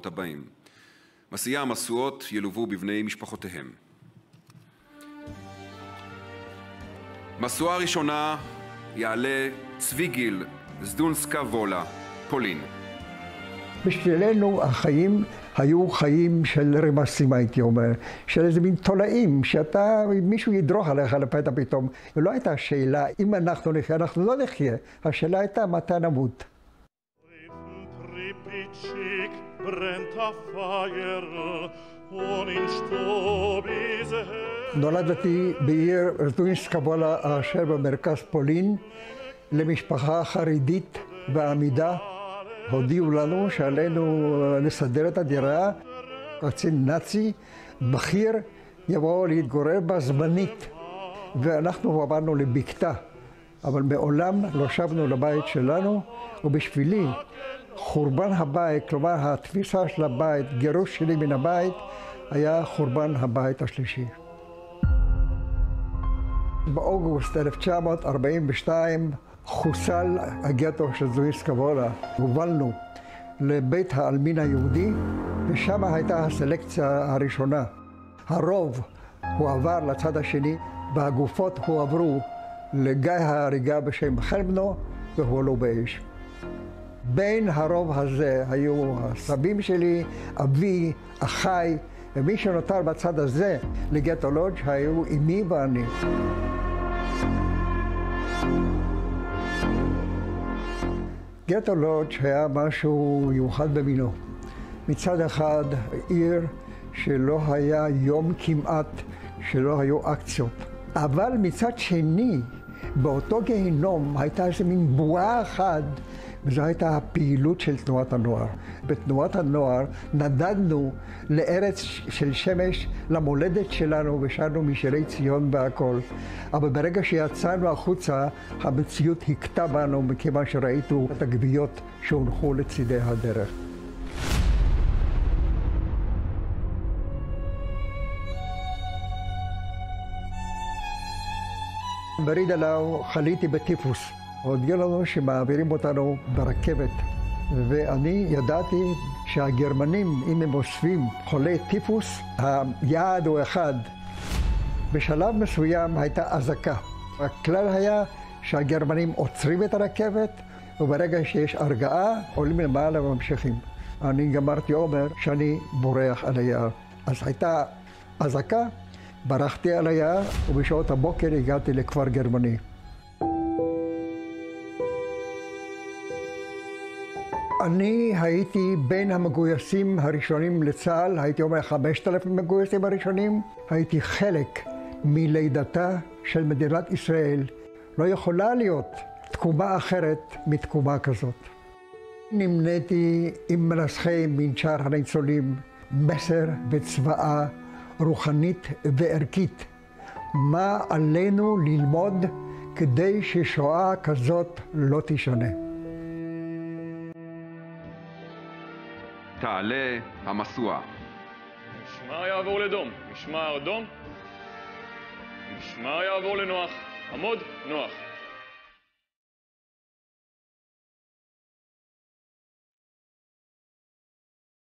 לדורות הבאים. מסיעי המשואות ילוו בבני משפחותיהם. משואה ראשונה יעלה צבי גיל, זדונסקה וולה, פולין. בשבילנו החיים היו חיים של רמסים, הייתי אומר, של איזה מין תולעים, מישהו ידרוך עליך לפתע פתאום. ולא הייתה שאלה, אם אנחנו נחיה, אנחנו לא נחיה. השאלה הייתה, מתי נמות. נולדתי בעיר זדונסקה וולה אשר במרכז פולין, למשפחה חרדית ועמידה. הודיעו לנו שעלינו לסדר את הדירה, קצין נאצי בכיר יבוא להתגורר בה זמנית, ואנחנו עברנו לבקתה, אבל מעולם לא שבנו לבית שלנו, ובשבילי חורבן הבית, כלומר התפיסה של הבית, גירוש שלי מן הבית, היה חורבן הבית השלישי. באוגוסט 1942 חוסל הגטו של זדונסקה וולה. הובלנו לבית העלמין היהודי, ושם הייתה הסלקציה הראשונה. הרוב הועבר לצד השני, והגופות הועברו לגיא ההריגה בשם חלבנו, והועלו באש. בין הרוב הזה היו הסבים שלי, אבי, אחיי, ומי שנותר בצד הזה לגטו לודג' היו אמי ואני. גטו לודג' היה משהו מיוחד במינו. מצד אחד, עיר שלא היה יום כמעט שלא היו אקציות. אבל מצד שני, באותו גיהינום הייתה איזה מין בועה אחת, וזו הייתה הפעילות של תנועת הנוער. בתנועת הנוער נדדנו לארץ של שמש, למולדת שלנו, ושרנו משירי ציון והכל. אבל ברגע שיצאנו החוצה, המציאות הכתה בנו, מכיוון שראינו את הגוויות שהונחו לצידי הדרך. בריד אליו חליתי בטיפוס. הודיעו לנו שמעבירים אותנו ברכבת, ואני ידעתי שהגרמנים, אם הם אוספים חולי טיפוס, היעד הוא אחד. בשלב מסוים הייתה אזעקה. הכלל היה שהגרמנים עוצרים את הרכבת, וברגע שיש הרגעה, עולים למעלה וממשיכים. אני גמרתי אומר שאני בורח על היער. אז הייתה אזעקה, ברחתי על היער, ובשעות הבוקר הגעתי לכפר גרמני. אני הייתי בין המגויסים הראשונים לצה"ל, הייתי אומר 5,000 מגויסים הראשונים. הייתי חלק מלידתה של מדינת ישראל. לא יכולה להיות תקומה אחרת מתקומה כזאת. נמניתי עם מנסחי מנשר הניצולים, מסר וצבאה רוחנית וערכית. מה עלינו ללמוד כדי ששואה כזאת לא תישנה? תעלה המשואה. משמר יעבור לדום, משמר דום, משמר יעבור לנוח, עמוד נוח.